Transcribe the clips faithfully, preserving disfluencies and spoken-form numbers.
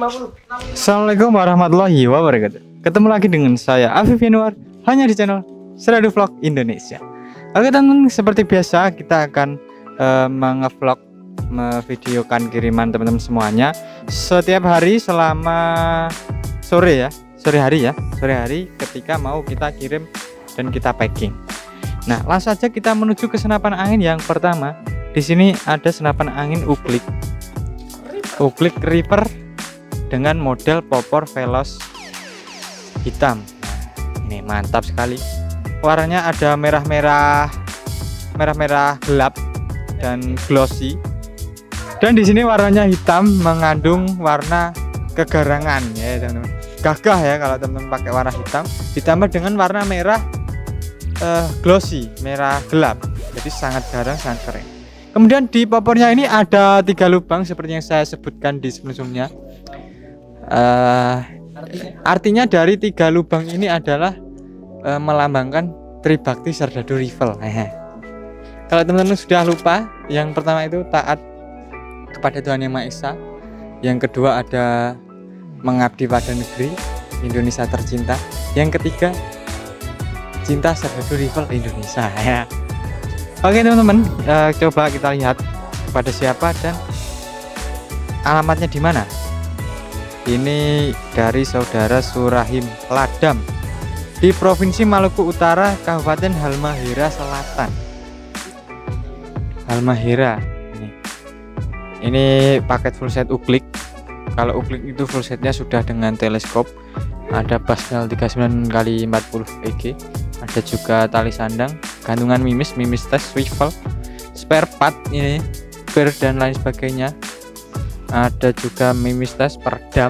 Assalamualaikum warahmatullahi wabarakatuh. Ketemu lagi dengan saya Afif Yanuar, hanya di channel Seradu Vlog Indonesia. Oke teman-teman, seperti biasa kita akan uh, mengevlog, memvideokan kiriman teman-teman semuanya setiap hari selama sore ya, sore hari ya, sore hari ketika mau kita kirim dan kita packing. Nah, langsung saja kita menuju ke senapan angin yang pertama. Di sini ada senapan angin Uklik, Uklik Reaper dengan model popor velos hitam. Ini mantap sekali. Warnanya ada merah-merah, merah-merah gelap dan glossy. Dan di sini warnanya hitam mengandung warna kegarangan ya teman-teman. Gagah ya kalau teman-teman pakai warna hitam ditambah dengan warna merah uh, glossy, merah gelap. Jadi sangat garang, sangat keren. Kemudian di popornya ini ada tiga lubang seperti yang saya sebutkan di sebelumnya. Uh, artinya dari tiga lubang ini adalah uh, melambangkan Tribakti Serdadu Rifle. Kalau teman-teman sudah lupa, yang pertama itu taat kepada Tuhan Yang Maha Esa, yang kedua ada mengabdi pada negeri Indonesia tercinta, yang ketiga cinta Serdadu Rifle Indonesia ya. Oke teman-teman, uh, coba kita lihat kepada siapa dan alamatnya di mana. Ini dari saudara Surahim Ladam di Provinsi Maluku Utara, Kabupaten Halmahera Selatan. Halmahera ini. Ini paket full set Uklik. Kalau Uklik itu full setnya sudah dengan teleskop, ada Basnel tiga puluh sembilan kali empat puluh E G, ada juga tali sandang, gantungan mimis, mimis tes, swivel, spare part ini, spare dan lain sebagainya. Ada juga mimis tes, peredam,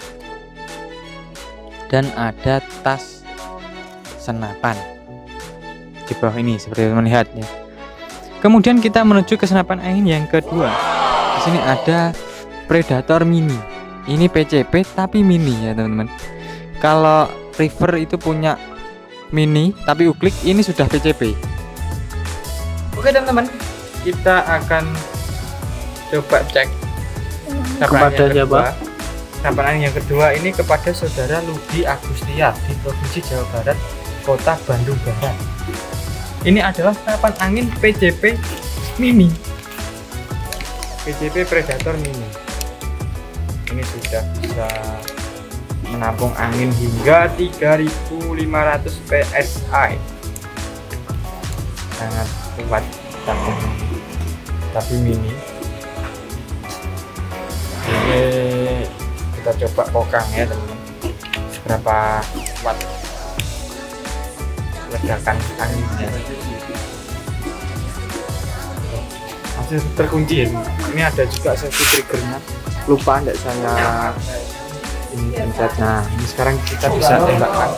dan ada tas senapan di bawah ini seperti teman lihat ya. Kemudian kita menuju ke senapan angin yang kedua. Di sini ada Predator Mini. Ini P C P tapi mini ya teman-teman. Kalau River itu punya mini tapi Uklik, ini sudah P C P. Oke teman-teman, kita akan coba cek kepada siapa? Senapan angin yang kedua ini kepada saudara Ludi Agustia di Provinsi Jawa Barat, Kota Bandung Barat. Ini adalah senapan angin P C P mini, P C P Predator Mini. Ini sudah bisa menampung angin hingga tiga ribu lima ratus P S I. Sangat kuat tapi, tapi mini. Ini kita coba pokang ya teman-teman, seberapa kuat ledakan anginnya. Masih terkunci. Ini ada juga safety triggernya, lupa tidak saya ini pencet. Nah ini sekarang kita bisa tembakkan.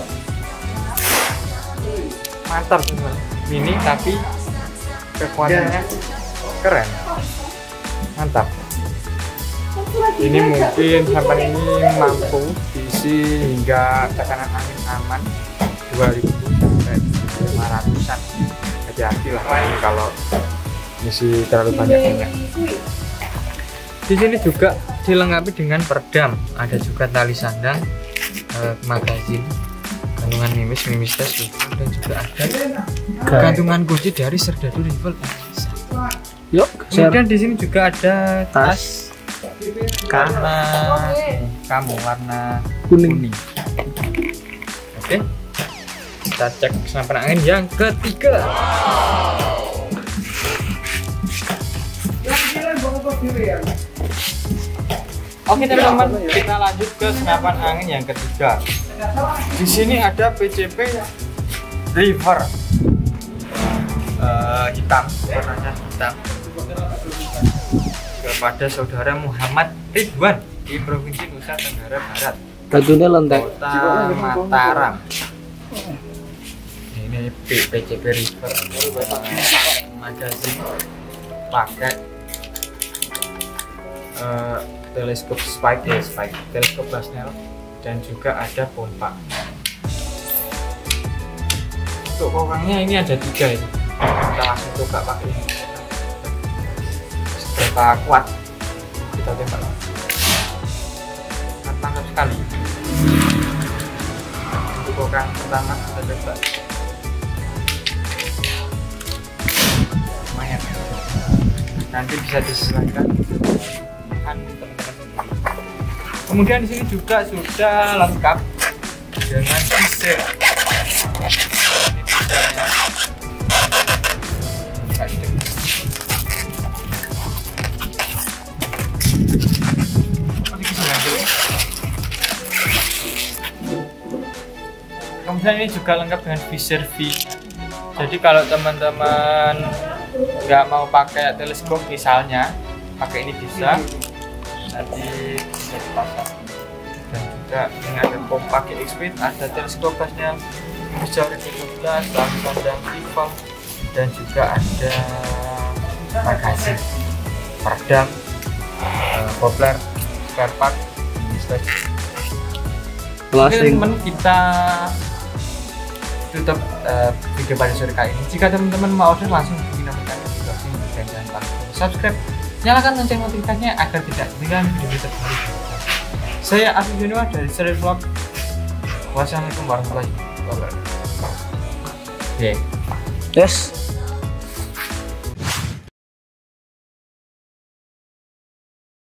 Mantap teman-teman, mini tapi kekuatannya keren, mantap. Ini mungkin senapan ini mampu diisi hingga tekanan angin aman dua ribu sampai lima ratusan. Hati-hati lah ini kalau isi terlalu banyak minyak. Di sini juga dilengkapi dengan peredam, ada juga tali sandang, eh, magazin, gantungan mimis, mimis tes, dan juga ada gantungan kunci dari Serdadu Rifle. Yuk, kemudian di sini juga ada tas warna kamu warna kuning. Oke, kita cek senapan angin yang ketiga. Oke teman-teman, kita lanjut ke senapan angin yang ketiga. Di sini ada P C P River uh, hitam, warnanya hitam, kepada saudara Muhammad Ridwan di Provinsi Nusa Tenggara Barat, batunya lentek, Kota Mataram. Ini P C P River uh, magazin, pakai uh, teleskop spike, ya, spike, teleskop Basnel, dan juga ada pompa. Untuk kokangnya ini ada tiga ini. Kita langsung coba pakai ini. Seberapa kuat kita tembak. sekali. Untuk kokang pertama kita coba. Lumayan. Nanti bisa disesuaikan dengan teman-teman. Kemudian di sini juga sudah lengkap dengan visir. Ini visirnya. Kemudian ini juga lengkap dengan visir V. Jadi kalau teman-teman nggak mau pakai teleskop misalnya, pakai ini bisa. Nanti bisa dipasang. Dan juga ini ada kompak X Speed, ada teleskop pasnya, bisa dua belas, Samsung dan Vivo, dan juga ada magazin, peredam, popler, spare part, teman-teman kita tutup uh, video pada sore kali ini. Jika teman-teman mau order langsung hubungi nomor kami di boxing dan jangan lupa subscribe, nyalakan lonceng notifikasinya agar tidak ketinggalan video terbaru. Saya Afif Yanuar dari Serial Vlog. Wassalamualaikum warahmatullahi wabarakatuh. Oke. Yes.